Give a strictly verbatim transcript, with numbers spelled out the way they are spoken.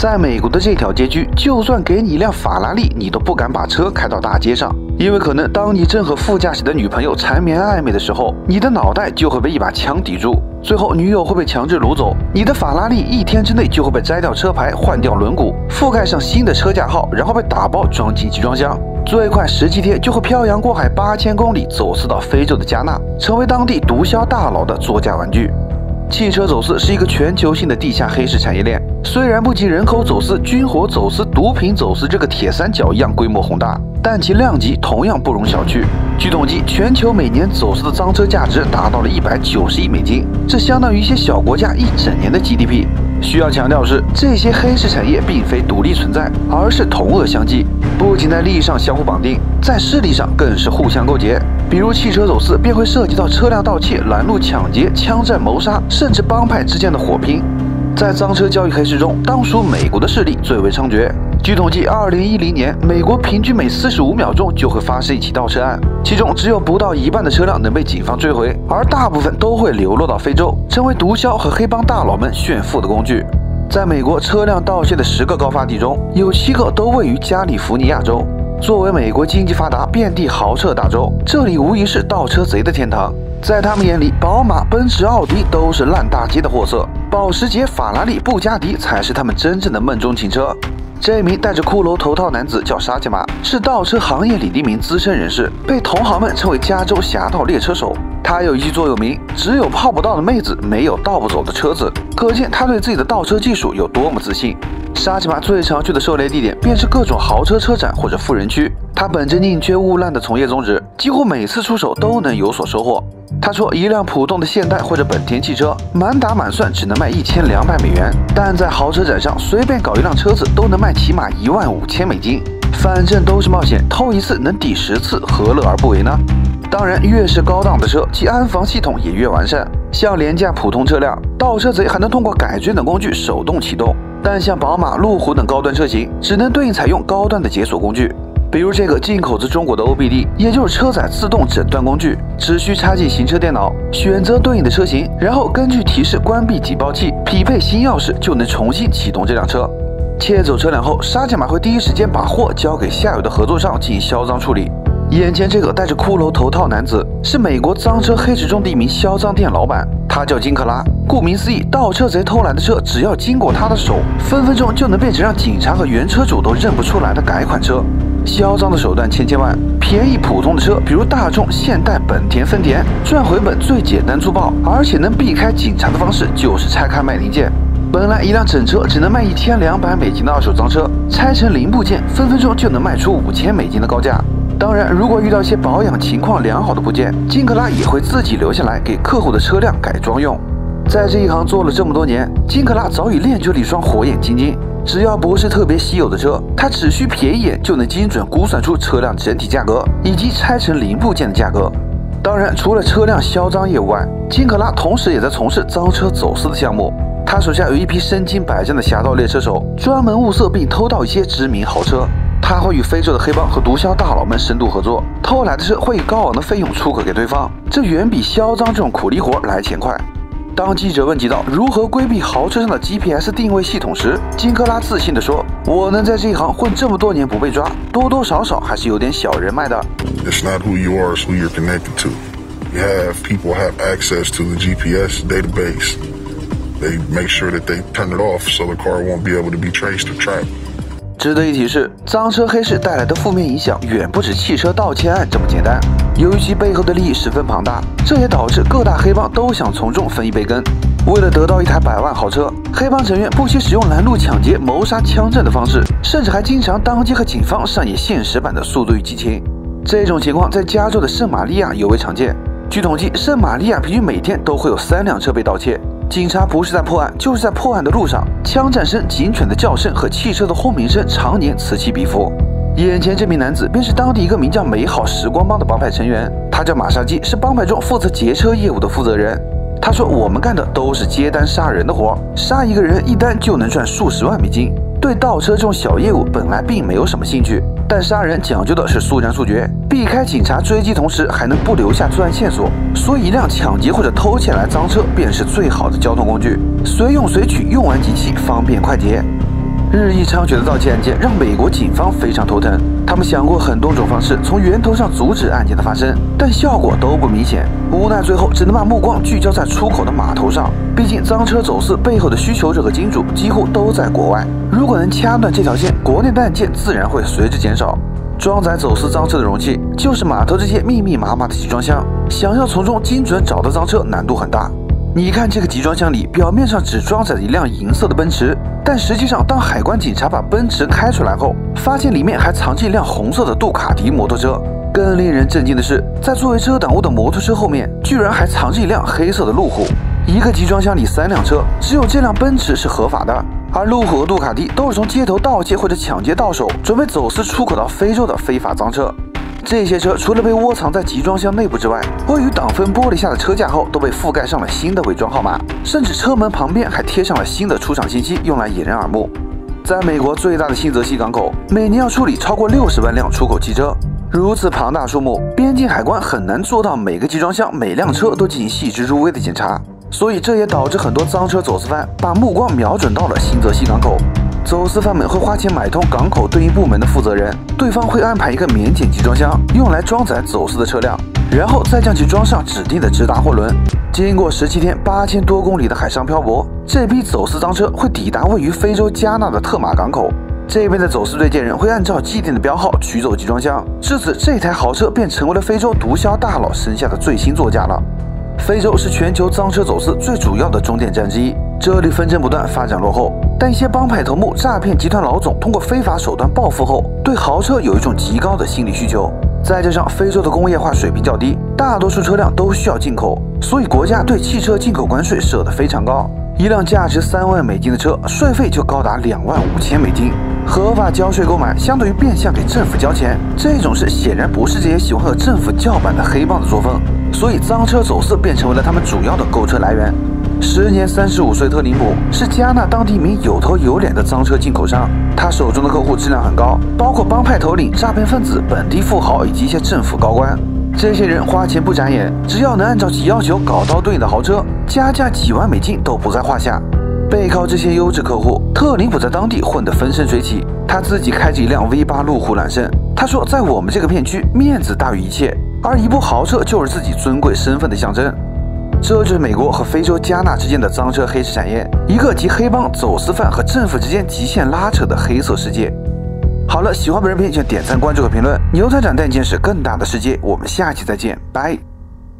在美国的这条街区，就算给你一辆法拉利，你都不敢把车开到大街上，因为可能当你正和副驾驶的女朋友缠绵暧昧的时候，你的脑袋就会被一把枪抵住，最后女友会被强制掳走，你的法拉利一天之内就会被摘掉车牌、换掉轮毂、覆盖上新的车架号，然后被打包装进集装箱，最快十七天就会漂洋过海八千公里，走私到非洲的加纳，成为当地毒枭大佬的作假玩具。汽车走私是一个全球性的地下黑市产业链，虽然不及人口走私、军火走私、毒品走私这个铁三角一样规模宏大，但其量级同样不容小觑。据统计，全球每年走私的赃车价值达到了一百九十亿美金，这相当于一些小国家一整年的 G D P。需要强调的是，这些黑市产业并非独立存在，而是同恶相济，不仅在利益上相互绑定，在势力上更是互相勾结。比如汽车走私便会涉及到车辆盗窃、拦路抢劫、枪战谋杀，甚至帮派之间的火拼。在赃车交易黑市中，当属美国的势力最为猖獗。据统计，二零一零年，美国平均每四十五秒钟就会发生一起盗车案，其中只有不到一半的车辆能被警方追回，而大部分都会流落到非洲，成为毒枭和黑帮大佬们炫富的工具。在美国车辆盗窃的十个高发地中，有七个都位于加利福尼亚州。作为美国经济发达、遍地豪车大州，这里无疑是盗车贼的天堂。在他们眼里，宝马、奔驰、奥迪都是烂大街的货色，保时捷、法拉利、布加迪才是他们真正的梦中情车。这名戴着骷髅头套男子叫沙琪玛，是盗车行业里的一名资深人士，被同行们称为加州侠盗猎车手。他有一句座右铭：只有泡不到的妹子，没有盗不走的车子。可见他对自己的盗车技术有多么自信。沙琪玛最常去的狩猎地点便是各种豪车车展或者富人区。他本着宁缺毋滥的从业宗旨，几乎每次出手都能有所收获。他说，一辆普通的现代或者本田汽车，满打满算只能卖一千两百美元，但在豪车展上随便搞一辆车子都能卖起码一万五千美金。反正都是冒险，偷一次能抵十次，何乐而不为呢？当然，越是高档的车，其安防系统也越完善。像廉价普通车辆，盗车贼还能通过改锥等工具手动启动，但像宝马、路虎等高端车型，只能对应采用高端的解锁工具。比如这个进口自中国的 O B D， 也就是车载自动诊断工具，只需插进行车电脑，选择对应的车型，然后根据提示关闭警报器，匹配新钥匙，就能重新启动这辆车。窃走车辆后，沙琪玛会第一时间把货交给下游的合作商进行销赃处理。眼前这个戴着骷髅头套男子是美国赃车黑市中的一名销赃店老板，他叫金克拉。顾名思义，盗车贼偷来的车只要经过他的手，分分钟就能变成让警察和原车主都认不出来的改款车。销赃的手段千千万，便宜普通的车，比如大众、现代、本田、丰田，赚回本最简单粗暴，而且能避开警察的方式就是拆开卖零件。本来一辆整车只能卖一千两百美金的二手赃车，拆成零部件，分分钟就能卖出五千美金的高价。当然，如果遇到一些保养情况良好的部件，金克拉也会自己留下来给客户的车辆改装用。在这一行做了这么多年，金克拉早已练就了一双火眼金睛。只要不是特别稀有的车，他只需瞥一眼就能精准估算出车辆整体价格以及拆成零部件的价格。当然，除了车辆销赃业务外，金克拉同时也在从事赃车走私的项目。他手下有一批身经百战的侠盗猎车手，专门物色并偷盗一些知名豪车。他会与非洲的黑帮和毒枭大佬们深度合作，偷来的车会以高昂的费用出口给对方，这远比销赃这种苦力活来钱快。当记者问及到如何规避豪车上的 G P S 定位系统时，金克拉自信地说：“我能在这一行混这么多年不被抓，多多少少还是有点小人脉的。” It's not who you are, it's who you're connected to. You have people have access to the G P S database. They make sure that they turn it off so the car won't be able to be traced or tracked. 值得一提是，赃车黑市带来的负面影响远不止汽车盗窃案这么简单。由于其背后的利益十分庞大，这也导致各大黑帮都想从中分一杯羹。为了得到一台百万豪车，黑帮成员不惜使用拦路抢劫、谋杀、枪战的方式，甚至还经常当街和警方上演现实版的《速度与激情》。这种情况在加州的圣玛利亚尤为常见。据统计，圣玛利亚平均每天都会有三辆车被盗窃。警察不是在破案，就是在破案的路上。枪战声、警犬的叫声和汽车的轰鸣声常年此起彼伏。眼前这名男子便是当地一个名叫美好时光帮的帮派成员，他叫马沙基，是帮派中负责劫车业务的负责人。他说：“我们干的都是接单杀人的活，杀一个人一单就能赚数十万美金。对盗车这种小业务本来并没有什么兴趣，但杀人讲究的是速战速决，避开警察追击，同时还能不留下作案线索。所以一辆抢劫或者偷窃来赃车便是最好的交通工具，随用随取，用完即弃，方便快捷。” 日益猖獗的盗窃案件让美国警方非常头疼，他们想过很多种方式从源头上阻止案件的发生，但效果都不明显。无奈最后只能把目光聚焦在出口的码头上，毕竟赃车走私背后的需求者和金主几乎都在国外，如果能掐断这条线，国内的案件自然会随之减少。装载走私赃车的容器就是码头这些密密麻麻的集装箱，想要从中精准找到赃车难度很大。你看这个集装箱里，表面上只装载着一辆银色的奔驰，但实际上当海关警察把奔驰开出来后，发现里面还藏着一辆红色的杜卡迪摩托车。更令人震惊的是，在作为遮挡物的摩托车后面，居然还藏着一辆黑色的路虎。一个集装箱里三辆车，只有这辆奔驰是合法的，而路虎和杜卡迪都是从街头盗窃或者抢劫到手，准备走私出口到非洲的非法赃车。这些车除了被窝藏在集装箱内部之外，位于挡风玻璃下的车架后都被覆盖上了新的伪装号码，甚至车门旁边还贴上了新的出厂信息，用来掩人耳目。在美国最大的新泽西港口，每年要处理超过六十万辆出口汽车。如此庞大数目，边境海关很难做到每个集装箱、每辆车都进行细致入微的检查，所以这也导致很多赃车走私犯把目光瞄准到了新泽西港口。走私犯们会花钱买通港口对应部门的负责人，对方会安排一个免检集装箱用来装载走私的车辆，然后再将其装上指定的直达货轮。经过十七天八千多公里的海上漂泊，这批走私赃车会抵达位于非洲加纳的特马港口。这边的走私对接人会按照既定的标号取走集装箱，至此这台豪车便成为了非洲毒枭大佬身下的最新座驾了。非洲是全球赃车走私最主要的终点站之一，这里纷争不断，发展落后，但一些帮派头目、诈骗集团老总通过非法手段暴富后，对豪车有一种极高的心理需求。再加上非洲的工业化水平较低，大多数车辆都需要进口，所以国家对汽车进口关税设得非常高。一辆价值三万美金的车，税费就高达两万五千美金。合法交税购买，相当于变相给政府交钱，这种事显然不是这些喜欢和政府叫板的黑帮的作风，所以赃车走私便成为了他们主要的购车来源。时年三十五岁特林普是加纳当地一名有头有脸的赃车进口商，他手中的客户质量很高，包括帮派头领、诈骗分子、本地富豪以及一些政府高官。这些人花钱不眨眼，只要能按照其要求搞到对应的豪车，加价几万美金都不在话下。背靠这些优质客户，特林普在当地混得风生水起。他自己开着一辆 V 八 路虎揽胜，他说在我们这个片区，面子大于一切，而一部豪车就是自己尊贵身份的象征。这就是美国和非洲加纳之间的赃车黑市产业，一个集黑帮、走私犯和政府之间极限拉扯的黑色世界。好了，喜欢本视频请点赞、关注和评论。牛仔长带你见识更大的世界，我们下期再见，拜。